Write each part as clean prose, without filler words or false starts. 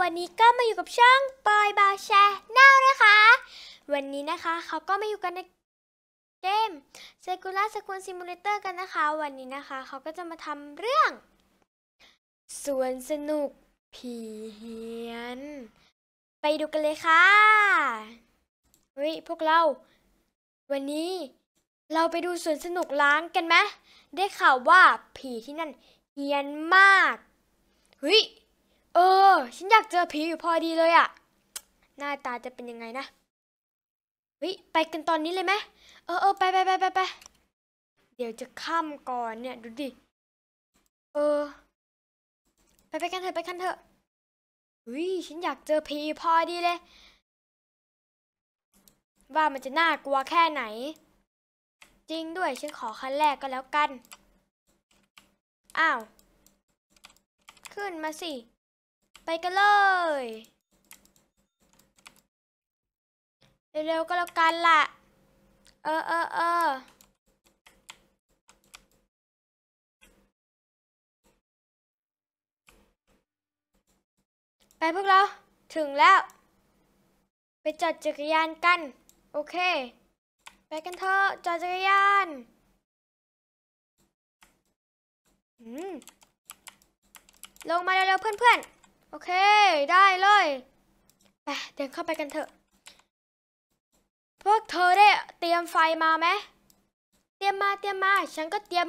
วันนี้ก็มาอยู่กับช่องปอยบาวแชร์แนลนะคะวันนี้นะคะเขาก็มาอยู่กันในเกม Sakura School Simulator กันนะคะวันนี้นะคะเขาก็จะมาทำเรื่องสวนสนุกผีเฮียนไปดูกันเลยค่ะเฮ้ยพวกเราวันนี้เราไปดูสวนสนุกล้างกันไหมได้ข่าวว่าผีที่นั่นเฮียนมากเฮ้ยฉันอยากเจอผีอยู่พอดีเลยอะหน้าตาจะเป็นยังไงนะเฮ้ยไปกันตอนนี้เลยไหมไปเดี๋ยวจะค่ำก่อนเนี่ยดูดิไปกันเถอะเฮ้ยฉันอยากเจอผีพอดีเลยว่ามันจะน่ากลัวแค่ไหนจริงด้วยฉันขอขั้นแรกก็แล้วกันอ้าวขึ้นมาสิไปกันเลยเร็วๆก็แล้วกันล่ะไปพวกเราถึงแล้วไปจอดจักรยานกันโอเคไปกันเถอะจอดจักรยานลงมาเร็วๆเพื่อนๆโอเคได้เลยไปเดินเข้าไปกันเถอะพวกเธอได้เตรียมไฟมาไหมเตรียมมาฉันก็เตรียม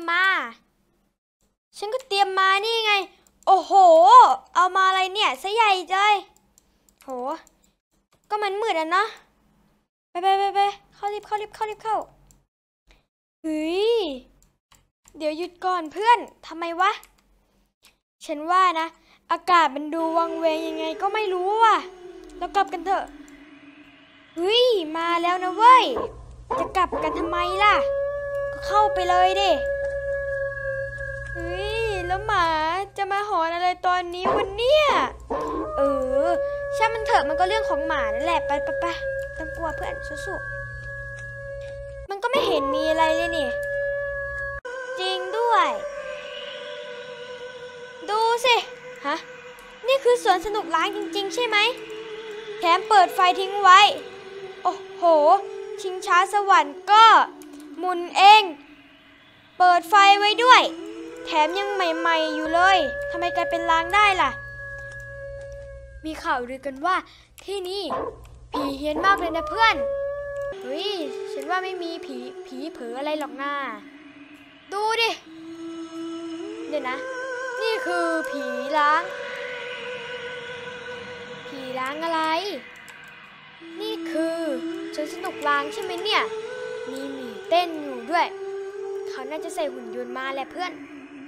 มานี่ไงโอ้โหเอามาอะไรเนี่ยซะใหญ่เลยโหก็มันมืดอ่ะนะไปเข้ารีบเข้าเฮ้ยเดี๋ยวหยุดก่อนเพื่อนทำไมวะฉันว่านะอากาศมันดูวังเวงยังไงก็ไม่รู้ว่ะเรากลับกันเถอะเฮ้ยมาแล้วนะเว้ยจะกลับกันทำไมล่ะก็เข้าไปเลยดิเฮ้ยแล้วหมาจะมาหอนอะไรตอนนี้วันเนี้ยช่างมันเถอะมันก็เรื่องของหมานั่นแหละไปต้องกลัวเพื่อนสู้ๆมันก็ไม่เห็นมีอะไรเลยนี่จริงด้วยดูสิฮะนี่คือสวนสนุกล้างจริงๆใช่ไหมแถมเปิดไฟทิ้งไว้โอ้โหชิงช้าสวรรค์ก็หมุนเองเปิดไฟไว้ด้วยแถมยังใหม่ๆอยู่เลยทำไมกลายเป็นล้างได้ล่ะมีข่าวลือกันว่าที่นี่ผีเฮี้ยนมากเลยนะเพื่อนเฮ้ยฉันว่าไม่มีผีเผลออะไรหรอกนะดูดิเดี๋ยวนะนี่คือผีล้างอะไรนี่คือสวนสนุกล้างใช่ไหมเนี่ยมีหมีเต้นอยู่ด้วยเขาน่าจะใส่หุ่นยนต์มาแหละเพื่อน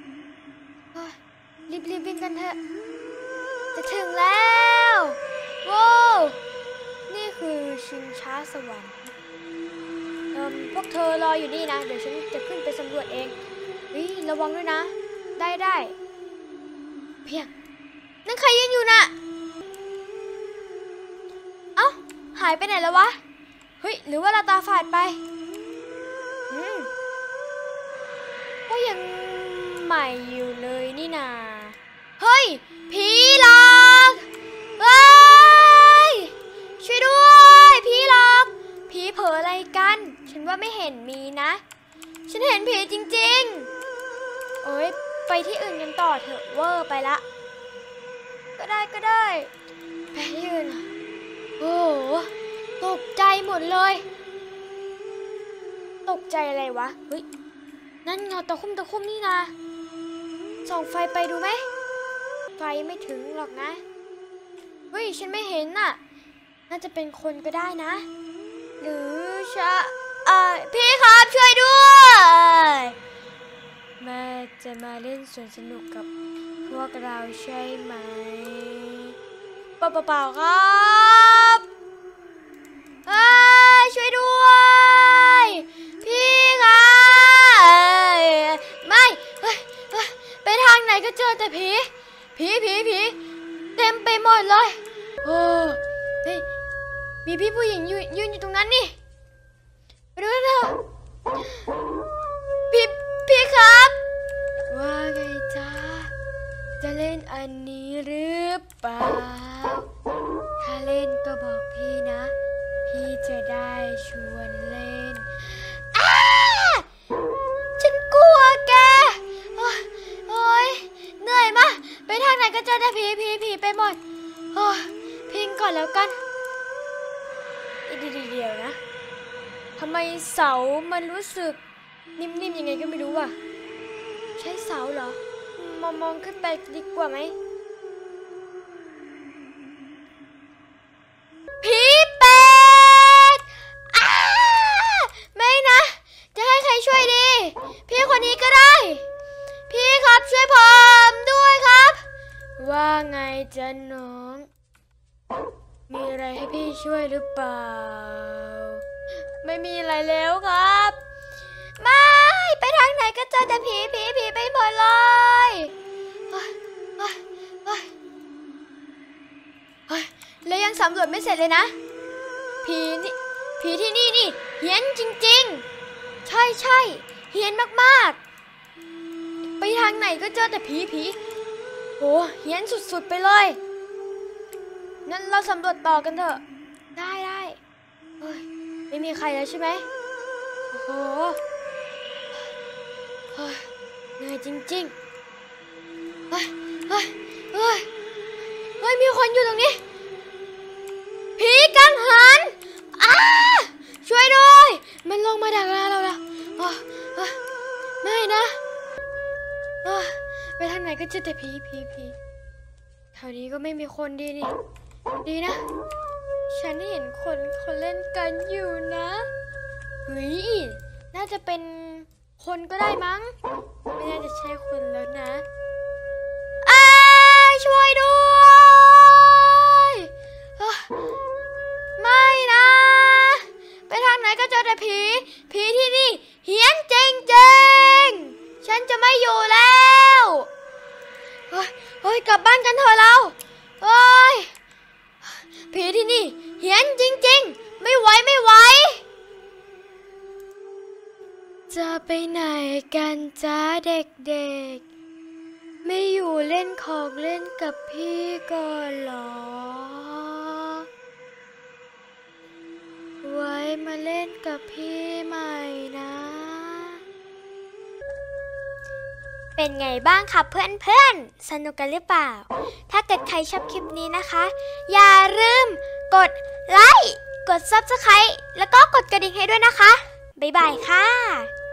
รีบวิ่งกันเถอะจะถึงแล้วว้าวนี่คือชิงช้าสวรรค์พวกเธอรออยู่นี่นะเดี๋ยวฉันจะขึ้นไปสำรวจเองระวังด้วยนะได้เพียงนั่นใครยืนอยู่น่ะเอ้าหายไปไหนแล้ววะเฮ้ยหรือว่าเราตาฝาดไปก็ยังใหม่อยู่เลยนี่นาเฮ้ยผีหลอกเฮ้ยช่วยด้วยผีหลอกผีเผลออะไรกันฉันว่าไม่เห็นมีนะฉันเห็นผีจริงๆโอ้ยไปที่อื่นกันต่อเถอะเวอร์ไปละก็ได้ไปที่อื่นโอ้โหตกใจหมดเลยตกใจอะไรวะเฮ้ยนั่นเงาตะคุ่มนี่นะส่องไฟไปดูไหมไฟไม่ถึงหรอกนะเฮ้ยฉันไม่เห็นน่ะน่าจะเป็นคนก็ได้นะหรือพี่ครับช่วยด้วยแม่จะมาเล่นสวนสนุกกับพวกเราใช่ไหมเปล่าครับช่วยด้วยพี่ครับไม่ไปทางไหนก็เจอแต่ผีเต็มไปหมดเลยเฮ้ยมีพี่ผู้หญิงยืนอยู่ตรงนั้นนี่ไปดูเถอะพี่ครับว่าไงจ๊ะจะเล่นอันนี้หรือเปล่าชวนเล่นฉันกลัวแกโอ๊ยเหนื่อยมากไปทางไหนก็เจอแต่ผีไปหมดพิงก่อนแล้วกันเดี๋ยวนะทำไมเสามันรู้สึกนิ่มๆยังไงก็ไม่รู้อ่ะใช่เสาเหรอมองขึ้นไปดีกว่าไหมผีเป็ดไม่นะจะให้ใครช่วยดีพี่คนนี้ก็ได้พี่ครับช่วยผมด้วยครับว่าไงจ๊ะน้องมีอะไรให้พี่ช่วยหรือเปล่าไม่มีอะไรแล้วครับไม่ไปทางไหนก็เจอแต่ผีไปหมดเลยแล้วยังสำรวจไม่เสร็จเลยนะผีที่นี่เฮี้ยนจริงๆใช่เฮี้ยนมากๆไปทางไหนก็เจอแต่ผีโอ้เฮี้ยนสุดๆไปเลยงั้นเราสำรวจต่อกันเถอะได้ไม่มีใครแล้วใช่ไหมโอ้โหเหนื่อยจริงๆมีคนอยู่ตรงนี้ผีกังหันช่วยด้วยมันลงมาดักเราแล้วไม่นะไปทางไหนก็เจอแต่ผีแถวนี้ก็ไม่มีคนดีนะฉันเห็นคนเล่นกันอยู่นะเฮ้ยน่าจะเป็นคนก็ได้มั้งไม่น่าจะใช่คนแล้วนะช่วยด้วยไม่นะไปทางไหนก็เจอแต่ผีที่นี่เฮี้ยนจริงๆฉันจะไม่อยู่แล้วกลับบ้านกันเถอะเราผีที่นี่เฮี้ยนจริงๆไม่ไหวจะไปไหนกันจ้าเด็กๆไม่อยู่เล่นของเล่นกับพี่ก่อนหรอไว้มาเล่นกับพี่ใหม่นะเป็นไงบ้างคะเพื่อนๆสนุกกันหรือเปล่าถ้าเกิดใครชอบคลิปนี้นะคะอย่าลืมกดไลค์กด Subscribe แล้วก็กดกระดิ่งให้ด้วยนะคะบ๊ายบายค่ะ